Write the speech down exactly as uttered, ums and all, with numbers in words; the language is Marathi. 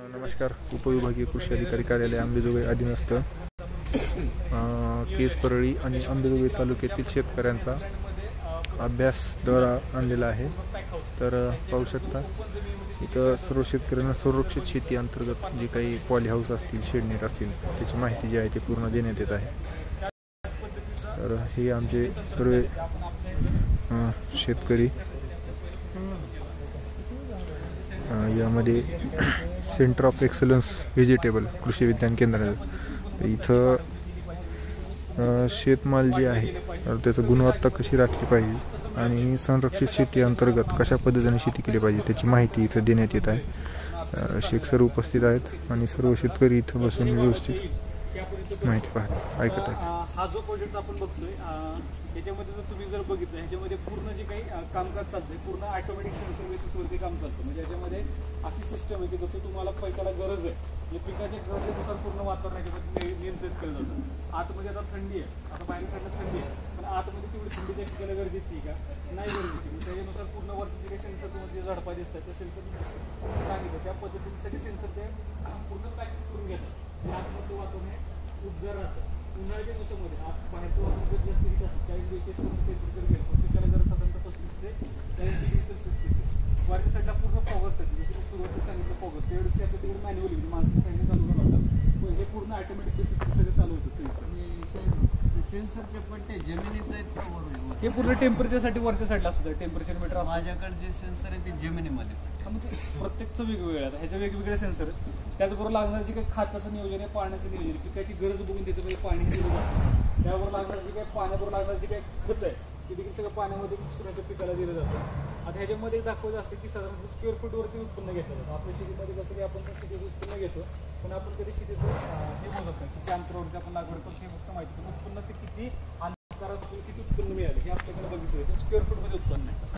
नमस्कार. उपविभागीय कृषी अधिकारी कार्यालय अंबेजोगाई अधीनस्थ केस परळी आणि अंबेजोगाई तालुक्यातील शेतकऱ्यांचा अभ्यास दौरा आणलेला आहे. तर पाहू शकता इथं सर्व शेतकऱ्यांना संरक्षित शेती अंतर्गत जे काही पॉली हाऊस असतील, शेडनेट असतील, त्याची माहिती जी आहे ती पूर्ण देण्यात येत आहे. तर हे आमचे सर्व शेतकरी यामध्ये सेंटर ऑफ एक्सलन्स व्हेजिटेबल कृषी विज्ञान केंद्र इथं शेतमाल जे आहे तर त्याचं गुणवत्ता कशी राखली पाहिजे आणि संरक्षित शेती अंतर्गत कशा पद्धतीने शेती केली पाहिजे त्याची माहिती इथं देण्यात येत आहे. शेख सर उपस्थित आहेत आणि सर्व शेतकरी इथं बसून व्यवस्थित माहिती पाहत ऐकत आहेत. हा जो प्रोजेक्ट आपण बघतोय याच्यामध्ये जर तुम्ही जर बघितलं ह्याच्यामध्ये पूर्ण जे काही कामकाज चालतंय पूर्ण ऑटोमॅटिक सेन्सर बेसिसवरती काम चालतं. म्हणजे याच्यामध्ये अशी सिस्टम आहे की जसं तुम्हाला पैशाला गरज आहे म्हणजे पिकाच्या गरजेनुसार पूर्ण वातावरण याच्यामध्ये नियंत्रित केलं जातं. आतमध्ये आता थंडी आहे, आता बाहेर साईडला थंडी आहे, पण आतमध्ये तेवढी थंडी त्या पिकाला गरजेची का नाही गरजेची. त्याच्यानुसार पूर्ण वरती जे काही सेन्सर तुम्हाला जे झडपा दिसतात त्या सेन्सर सांगितलं त्या पद्धतीने सगळे सेन्सर ते पूर्ण पॅकिंग करून घेतात. आतमधलं वातावरण उद्गार राहतं. उन्हाळ्याच्या दिवसामध्ये आज बाहेरचं वातावरण जास्त हिट असतं, चाळीस बेचाळीस टेम्परेचर गेलं पण पिकाला जर साधारणतः पस्तीस ते चाळीस डिग्री सेल्सिअस येते. वरच्या साईडला पूर्ण फॉग असतात, जसं सुरुवातीला सांगितलं फॉग असतं तेवढं त्या तिकडे मॅन्युअली माणसं साईडने चालू करतात, पण हे पूर्ण ऑटोमॅटिक बेसिस सगळं चालू होतं. सेन्सरचे पण ते जमिनीत आहेत का वरून? हे पूर्ण टेम्परेचरसाठी वरच्या साईडला असतं. टेम्परेचर मीटर माझ्याकडे जे सेन्सर आहे ते जमिनीमध्ये मग ते प्रत्येकचं वेगवेगळं आहे. ह्याच्या वेगवेगळे सेन्सर आहेत. त्याचबरोबर लागणारं जे काही खाताचं नियोजन आहे, पाण्याचं नियोजन आहे, पिकाची गरज बघून तिथे म्हणजे पाणी दिलं जातं. त्यावर लागणार जे काही पाण्याबरोबर लागणार जे काही खत आहे ते देखील सगळं पाण्यामध्ये पुण्याच्या पिकाला दिलं जातं. आता ह्याच्यामध्ये दाखवायचं असं की साधारणतः स्क्वेअर फूटवरती उत्पन्न घेतलं जातं. आपल्या शेतीमध्ये कसं की आपण शेतीचं उत्पन्न घेतो, पण आपण कधी शेतीचं हे बघत नाही किती अंतरावरती आपण लागवड करतो हे फक्त माहिती. पण उत्पन्न ते किती अंतरात किती उत्पन्न मिळालं हे आपल्याकडे बघितलं स्क्वेअर फूटमध्ये उत्पन्न आहे.